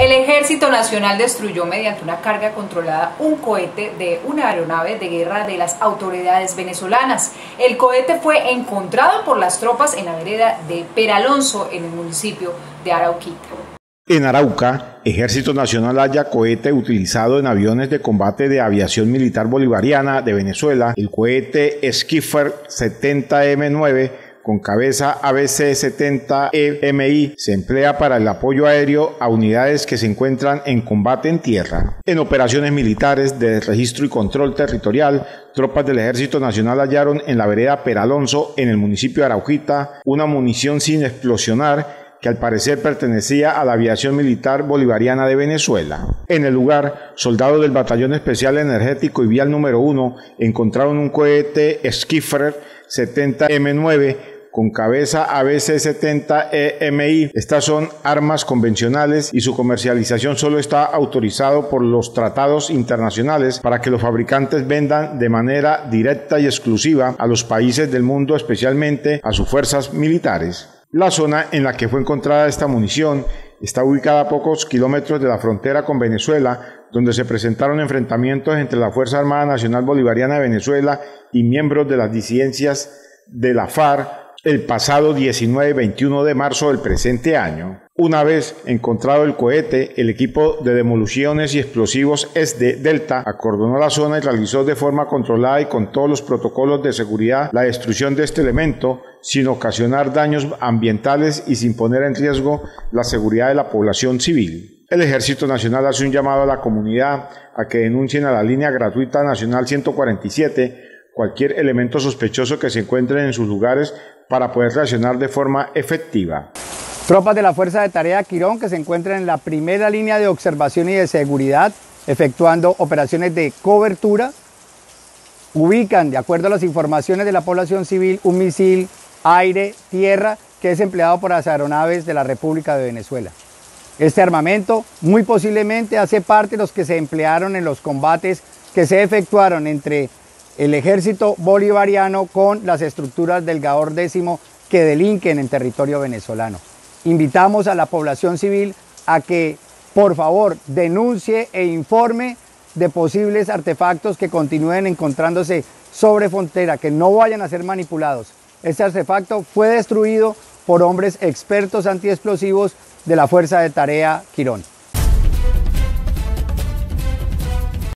El Ejército Nacional destruyó mediante una carga controlada un cohete de una aeronave de guerra de las autoridades venezolanas. El cohete fue encontrado por las tropas en la vereda de Peralonso, en el municipio de Arauquita. En Arauca, Ejército Nacional halla cohete utilizado en aviones de combate de aviación militar bolivariana de Venezuela. El cohete Skiffle 70M9 con cabeza ABC-70EMI se emplea para el apoyo aéreo a unidades que se encuentran en combate en tierra. En operaciones militares de registro y control territorial, tropas del Ejército Nacional hallaron en la vereda Peralonso, en el municipio de Arauquita, una munición sin explosionar que al parecer pertenecía a la aviación militar bolivariana de Venezuela. En el lugar, soldados del Batallón Especial Energético y Vial número 1 encontraron un cohete Skiffle 70M9 con cabeza ABC-70EMI. Estas son armas convencionales y su comercialización solo está autorizado por los tratados internacionales para que los fabricantes vendan de manera directa y exclusiva a los países del mundo, especialmente a sus fuerzas militares. La zona en la que fue encontrada esta munición está ubicada a pocos kilómetros de la frontera con Venezuela, donde se presentaron enfrentamientos entre la Fuerza Armada Nacional Bolivariana de Venezuela y miembros de las disidencias de la FARC el pasado 19 y 21 de marzo del presente año. Una vez encontrado el cohete, el equipo de demoliciones y explosivos ESDE Delta acordonó la zona y realizó de forma controlada y con todos los protocolos de seguridad la destrucción de este elemento sin ocasionar daños ambientales y sin poner en riesgo la seguridad de la población civil. El Ejército Nacional hace un llamado a la comunidad a que denuncien a la línea gratuita nacional 147 cualquier elemento sospechoso que se encuentre en sus lugares para poder reaccionar de forma efectiva. Tropas de la Fuerza de Tarea Quirón, que se encuentran en la primera línea de observación y de seguridad, efectuando operaciones de cobertura, ubican, de acuerdo a las informaciones de la población civil, un misil aire-tierra que es empleado por las aeronaves de la República de Venezuela. Este armamento muy posiblemente hace parte de los que se emplearon en los combates que se efectuaron entre el ejército bolivariano con las estructuras del Gaor X que delinquen en territorio venezolano. Invitamos a la población civil a que, por favor, denuncie e informe de posibles artefactos que continúen encontrándose sobre frontera, que no vayan a ser manipulados. Este artefacto fue destruido por hombres expertos antiexplosivos de la Fuerza de Tarea Quirón.